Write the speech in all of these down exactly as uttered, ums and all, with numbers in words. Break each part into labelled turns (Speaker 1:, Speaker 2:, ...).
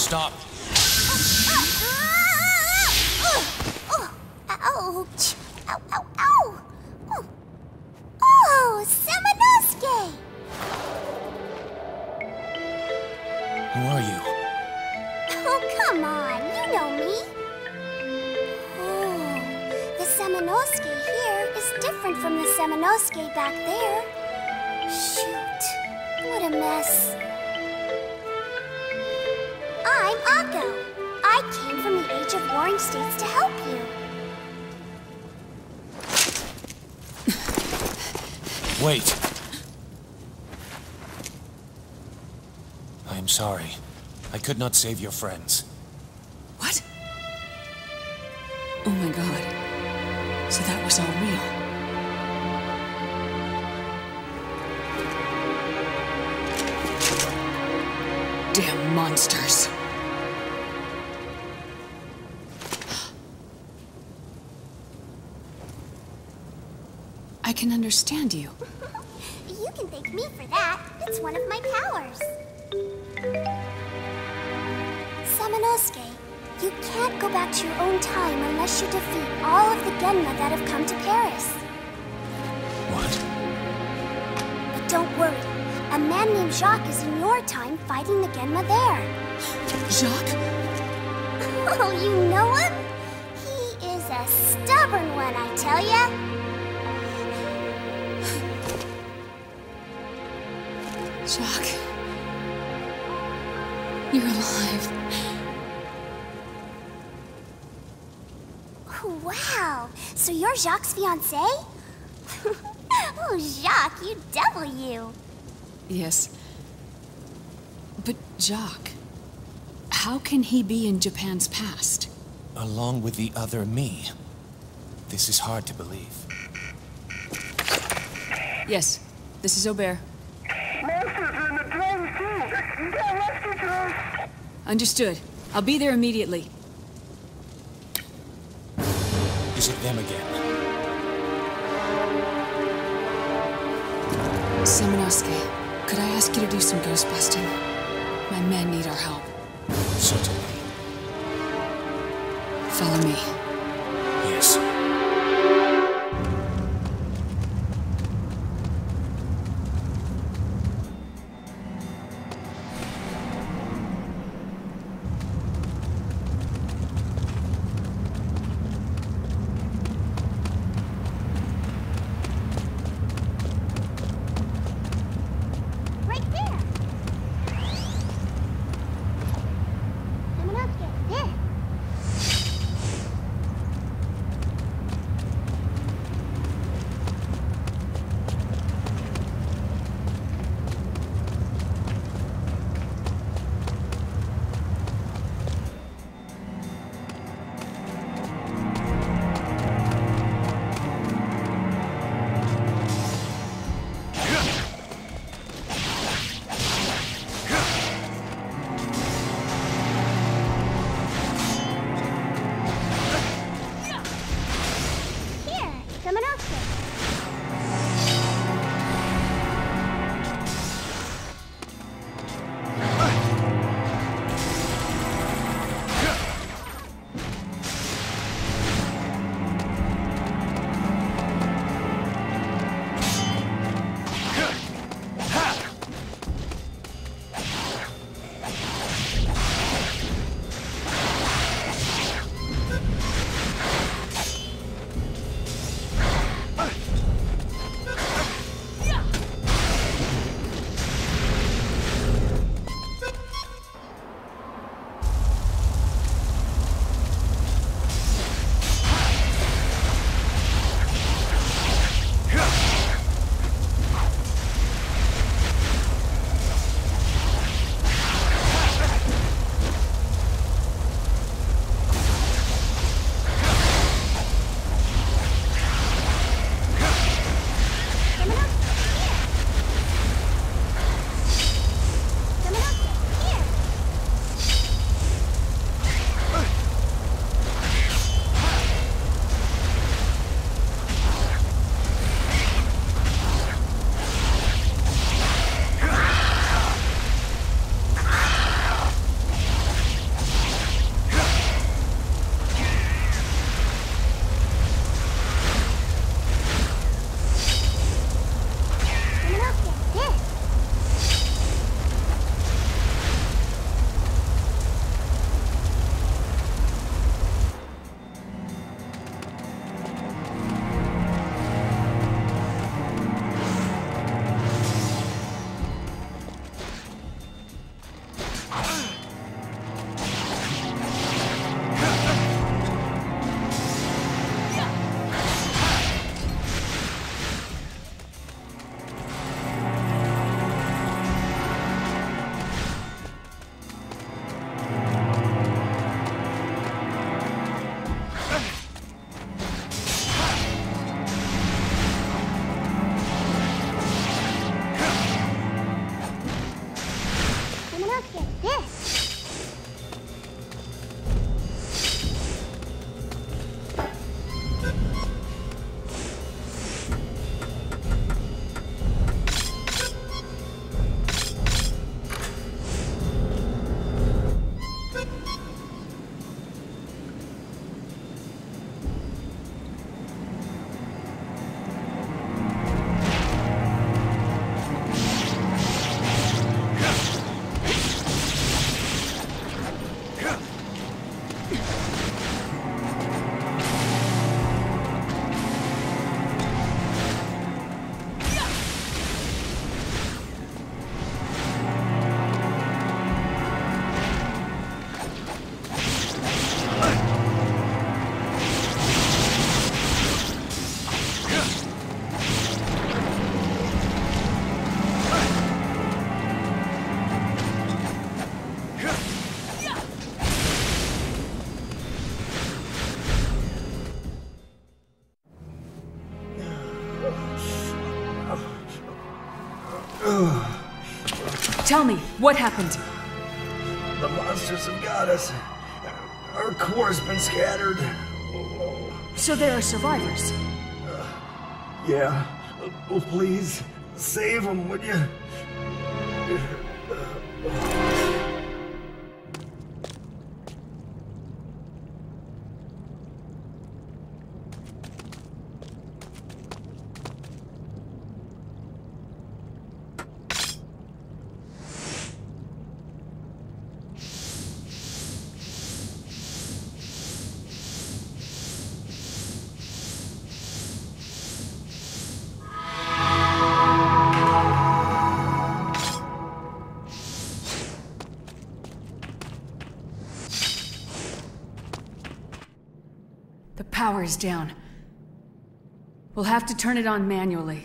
Speaker 1: Stop.
Speaker 2: Ouch! Ow, ow, ow! Oh, oh Samanosuke!
Speaker 1: Who are you?
Speaker 2: Oh, come on, you know me. Oh, the Samanosuke here is different from the Samanosuke back there. Shoot, what a mess. I'm Akko. I came from the Age of Warring States to help you.
Speaker 1: Wait. I am sorry. I could not save your friends.
Speaker 3: What? Oh my god. So that was all real. Damn monsters. I can understand you.
Speaker 2: You can thank me for that. It's one of my powers. Samanosuke, you can't go back to your own time unless you defeat all of the Genma that have come to Paris.
Speaker 1: What?
Speaker 2: But don't worry. A man named Jacques is in your time fighting the Genma there.
Speaker 3: Jacques?
Speaker 2: Oh, you know him? He is a stubborn one, I tell ya.
Speaker 3: Jacques. You're alive.
Speaker 2: Wow, so you're Jacques' fiancé? Oh, Jacques, you devil you.
Speaker 3: Yes. But Jacques, how can he be in Japan's past?
Speaker 1: Along with the other me. This is hard to believe.
Speaker 3: Yes, this is Aubert.
Speaker 4: Monsters are in the drums too! Get rescue drones!
Speaker 3: Understood. I'll be there immediately.
Speaker 1: Is it them again?
Speaker 3: Samanosuke, could I ask you to do some ghost busting? My men need our help.
Speaker 1: Certainly.
Speaker 3: Follow me.
Speaker 1: Yes.
Speaker 2: Right there. Samanosuke, there.
Speaker 3: Tell me, what happened?
Speaker 5: The monsters have got us. Our core's been scattered.
Speaker 3: So there are survivors?
Speaker 5: Yeah. Oh, please, save them, would you?
Speaker 3: The power is down. We'll have to turn it on manually.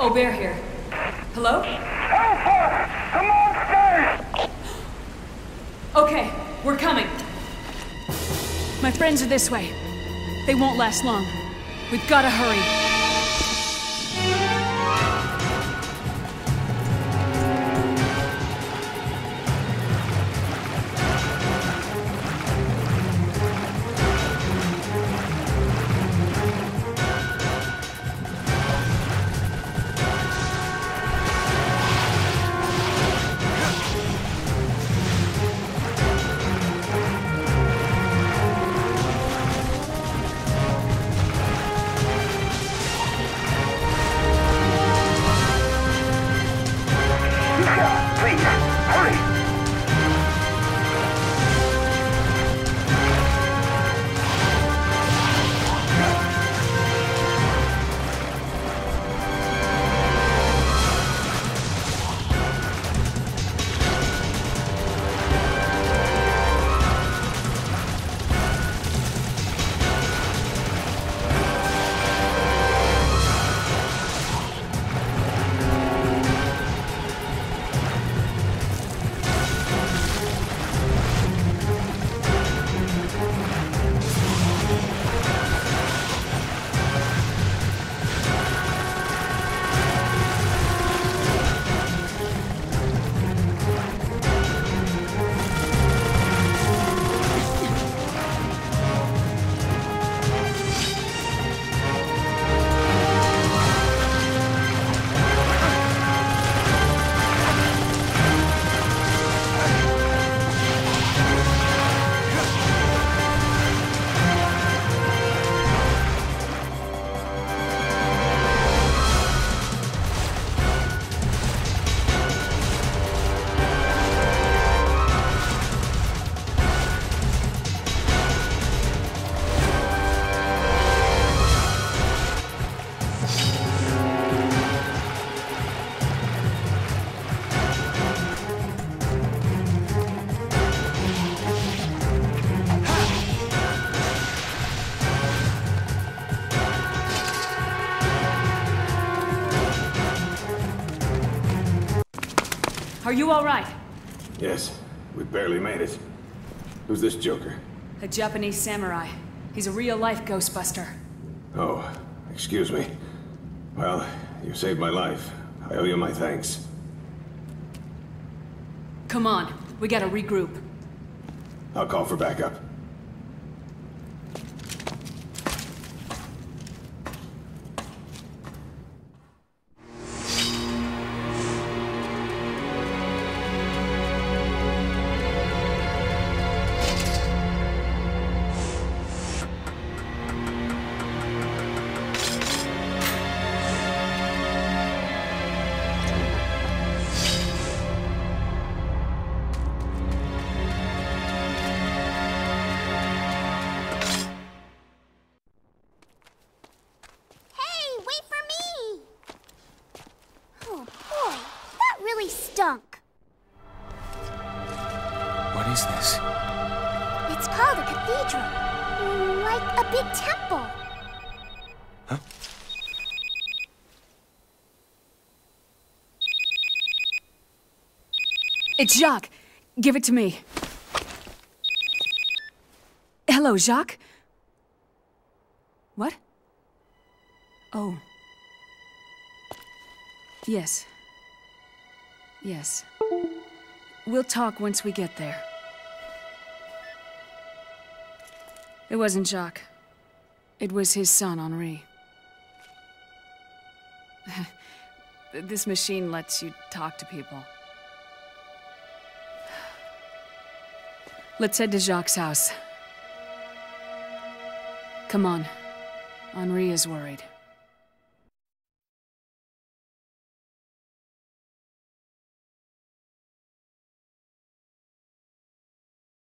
Speaker 3: Aubert here. Hello?
Speaker 4: Help us! The monsters!
Speaker 3: Okay, we're coming. My friends are this way. They won't last long. We've gotta hurry.
Speaker 4: Please, hurry!
Speaker 3: Are you all right?
Speaker 6: Yes, we barely made it. Who's this Joker?
Speaker 3: A Japanese samurai. He's a real-life Ghostbuster.
Speaker 6: Oh, excuse me. Well, you saved my life. I owe you my thanks.
Speaker 3: Come on, we gotta regroup.
Speaker 6: I'll call for backup.
Speaker 2: Stunk.
Speaker 1: What is this?
Speaker 2: It's called a cathedral. Mm, like a big temple.
Speaker 1: Huh?
Speaker 3: It's Jacques. Give it to me. Hello, Jacques? What? Oh. Yes. Yes. We'll talk once we get there. It wasn't Jacques. It was his son, Henri. This machine lets you talk to people. Let's head to Jacques' house. Come on. Henri is worried.